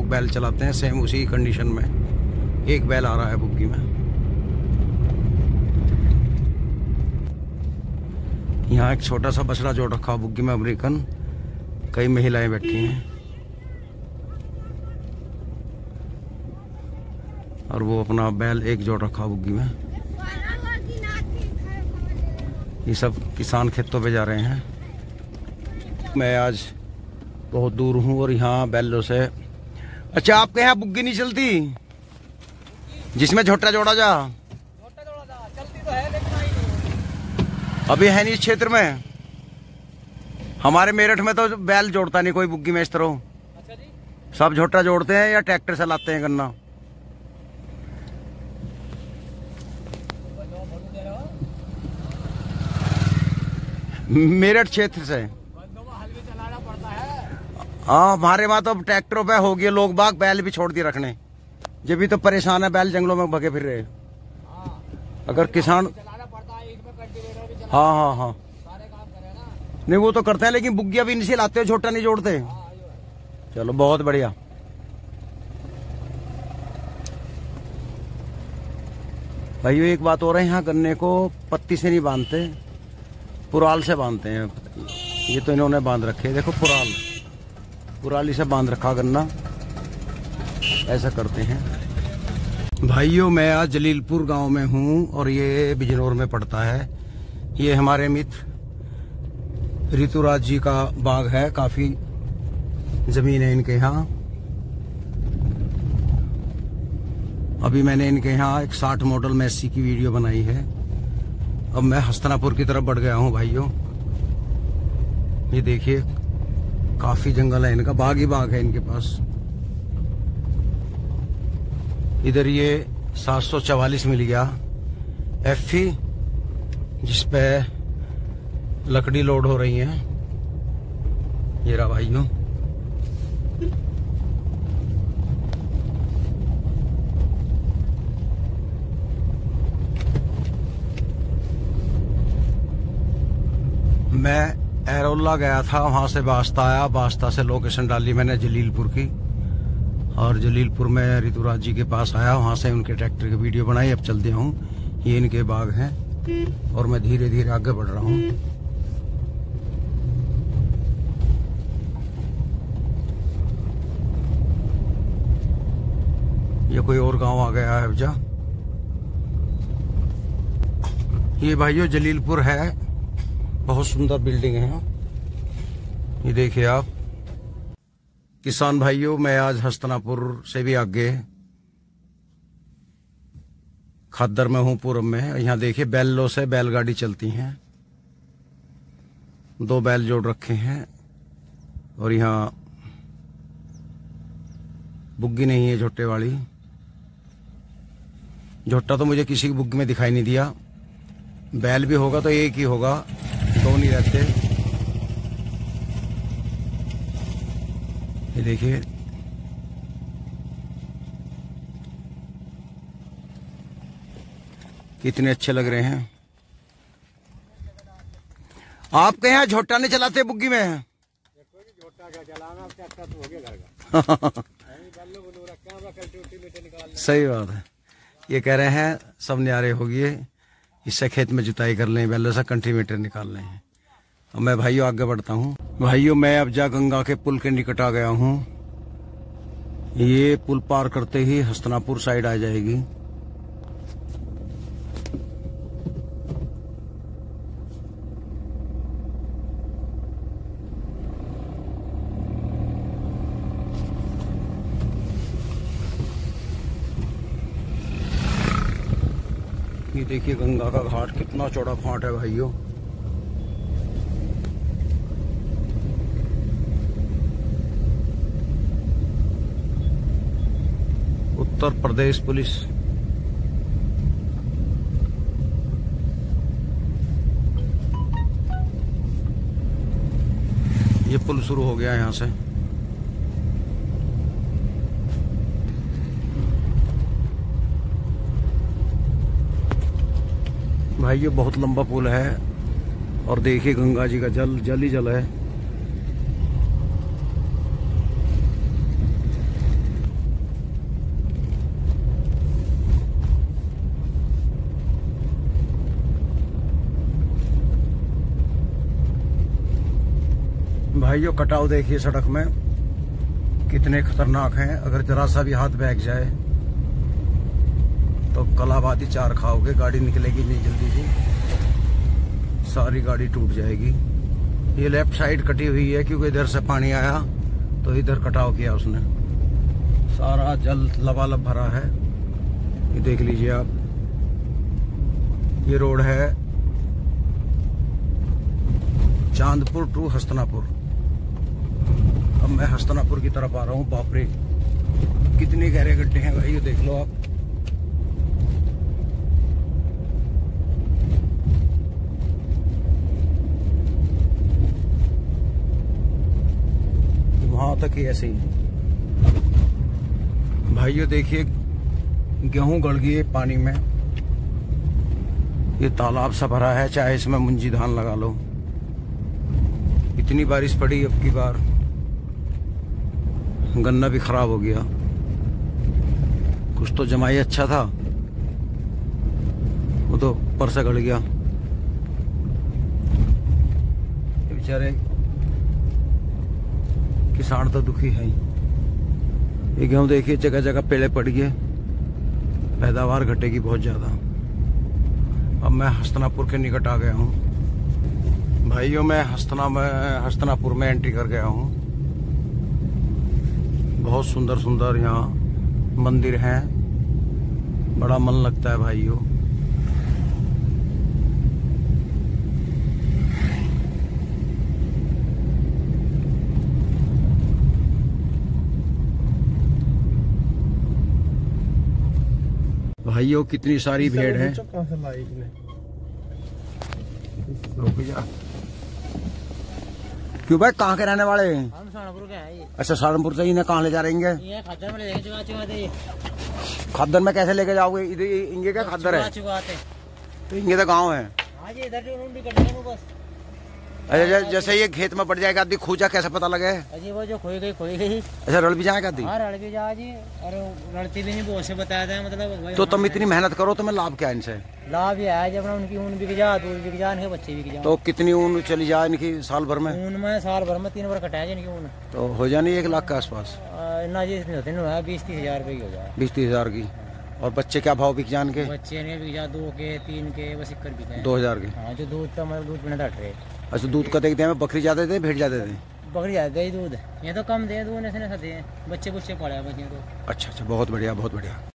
लोग बैल चलाते हैं, सेम उसी कंडीशन में एक बैल आ रहा है बुग्गी में। यहाँ एक छोटा सा बछड़ा जोड़ रखा बुग्गी में अमेरिकन, कई महिलाएं बैठी हैं और वो अपना बैल एक जोड़ रखा बुग्गी में। ये सब किसान खेतों पे जा रहे हैं। मैं आज बहुत दूर हूँ और यहाँ बैलों से। अच्छा, आपके यहाँ बुग्गी नहीं चलती जिसमें झोटा जोड़ा जा? चलती तो है लेकिन आई नहीं। अभी है नहीं इस क्षेत्र में। हमारे मेरठ में तो बैल जोड़ता नहीं कोई बुग्गी में इस तरह। अच्छा जी। सब झोटा जोड़ते हैं या ट्रैक्टर से लाते हैं गन्ना। मेरठ क्षेत्र से हाँ, हमारे वहाँ तो ट्रैक्टरों पे हो गया, लोग बाग बैल भी छोड़ दिए रखने। जब भी तो परेशान है, बैल जंगलों में भगे फिर रहे। अगर किसान हाँ हाँ हाँ नहीं वो तो करते हैं, लेकिन बुग्गिया भी इनसे लाते हो, छोटा नहीं जोड़ते। चलो बहुत बढ़िया। भाइयों एक बात हो रही है, यहाँ गन्ने को पत्ती से नहीं बांधते, पुराल से बांधते हैं। ये तो इन्होंने बांध रखे, देखो पुराली से बांध रखा गन्ना, ऐसा करते हैं। भाइयों मैं आज जलीलपुर गांव में हूं और ये बिजनौर में पड़ता है। ये हमारे मित्र ऋतुराज जी का बाग है, काफी जमीन है इनके यहाँ। अभी मैंने इनके यहाँ एक 60 मॉडल मैसी की वीडियो बनाई है। अब मैं हस्तनापुर की तरफ बढ़ गया हूँ भाइयों। ये देखिए काफी जंगल है इनका, बाग ही बाग है इनके पास। इधर ये 744 मिल गया एफी, जिसपे लकड़ी लोड हो रही है। ये रहा भाइयों। मैं एरोला गया था, वहां से बास्ता आया, बास्ता से लोकेशन डाली मैंने जलीलपुर की, और जलीलपुर में ऋतुराज जी के पास आया, वहां से उनके ट्रैक्टर की वीडियो बनाई। अब चलते हूँ, ये इनके बाग हैं और मैं धीरे धीरे आगे बढ़ रहा हूँ। ये कोई और गांव आ गया है अबजा। ये भाइयों जलीलपुर है, बहुत सुंदर बिल्डिंग है। ये देखिए आप किसान भाइयों, मैं आज हस्तनापुर से भी आगे खद्दर में हूँ, पूरब में। यहाँ देखिए बैलों से बैलगाड़ी चलती हैं, 2 बैल जोड़ रखे हैं। और यहाँ बुग्गी नहीं है झोटे वाली। झोटा तो मुझे किसी की बुग्गी में दिखाई नहीं दिया। बैल भी होगा तो एक ही होगा, 2 नहीं रहते। ये देखिए कितने अच्छे लग रहे हैं। आपके यहाँ झोटा नहीं चलाते बुग्गी में? सही बात है। ये कह रहे हैं सब न्यारे हो गए, इससे खेत में जुताई कर लें, बैलों से कंट्रीमीटर निकाल लें। अब मैं भाइयों आगे बढ़ता हूँ। भाइयों मैं अब जा गंगा के पुल के निकट आ गया हूँ। ये पुल पार करते ही हस्तनापुर साइड आ जाएगी। ये देखिए गंगा का घाट, कितना चौड़ा घाट है भाइयों। उत्तर प्रदेश पुलिस। ये पुल शुरू हो गया यहाँ से। भाई ये बहुत लंबा पुल है और देखिए गंगा जी का जल जल ही जल है। भाइयों कटाव देखिए सड़क में कितने खतरनाक हैं। अगर जरा सा भी हाथ बैग जाए तो कलाबादी चार खाओगे। गाड़ी निकलेगी नहीं जल्दी से, सारी गाड़ी टूट जाएगी। ये लेफ्ट साइड कटी हुई है क्योंकि इधर से पानी आया तो इधर कटाव किया उसने। सारा जल लबालब भरा है। ये देख लीजिए आप, ये रोड है चांदपुर टू हस्तनापुर। अब मैं हस्तनापुर की तरफ आ रहा हूँ। बाप रे कितने गहरे गड्ढे हैं भाई, ये देख लो आप। वहां तक ही ऐसे ही है भाइयों। देखिए गेहूं गड़ गई है पानी में। ये तालाब सा भरा है, चाहे इसमें मुंजी धान लगा लो। इतनी बारिश पड़ी अब की बार, गन्ना भी खराब हो गया। कुछ तो जमाई अच्छा था, वो तो ऊपर से गड़ गया। बेचारे किसान तो दुखी है ही। ये गेहूं देखिए जगह जगह पेड़े पड़ गए, पैदावार घटेगी बहुत ज्यादा। अब मैं हस्तनापुर के निकट आ गया हूँ भाइयों। मैं हस्तनापुर में एंट्री कर गया हूँ। बहुत सुंदर सुंदर यहाँ मंदिर हैं, बड़ा मन लगता है भाइयों। भाइयों कितनी सारी भीड़ है। क्यों भाई, कहाँ के रहने वाले हैं? हम सहारनपुर के हैं। अच्छा सहारनपुर से। इन्हें कहाँ ले जा रहेंगे? ये खद्दर में ले जाएंगे। खद्दर में कैसे लेके जाओगे? इधर इनके क्या खद्दर है? तो इनके तो गाँव है। हाँ जी, इधर भी कटेंगे बस। अच्छा जैसे ये खेत में पड़ जाएगा आदि, खूजा कैसे पता लगे? अजी वो जो खोई गई। अच्छा रल भी जाएगा आदि? हाँ रल भी जा जी, और लड़ती भी नहीं, बहुत से बताया था मतलब। तो तुम इतनी मेहनत करो, तुम्हें लाभ क्या है इनसे? लाभ ये है जब उनकी ऊन बिक जा, दूध बिक जा, इनके बच्चे बिक जा। तो कितनी ऊन चली जाए इनकी साल भर में? ऊन में साल भर में 3 बार कटाया इनकी ऊन। तो हो जानी 1 लाख के आसपास? ना जी इतनी होती नहीं, 20-30 हजार रुपये की हो जाए। 20-30 हजार की। और बच्चे क्या भाव बिक जान के? बच्चे नहीं बिक जा, 2 के 3 के बस 1 बिके। 2000 के? हाँ, जो दूध का मतलब दूध पीने था ट्रे। अच्छा दूध का देखते हैं, बकरी ज्यादा थे भेड़ ज्यादा थे? बकरी ज्यादा दे दूध, ये तो कम दे दूध, ऐसे दे बच्चे बुच्चे पड़े बच्चे तो। अच्छा बहुत बढ़िया बहुत बढ़िया।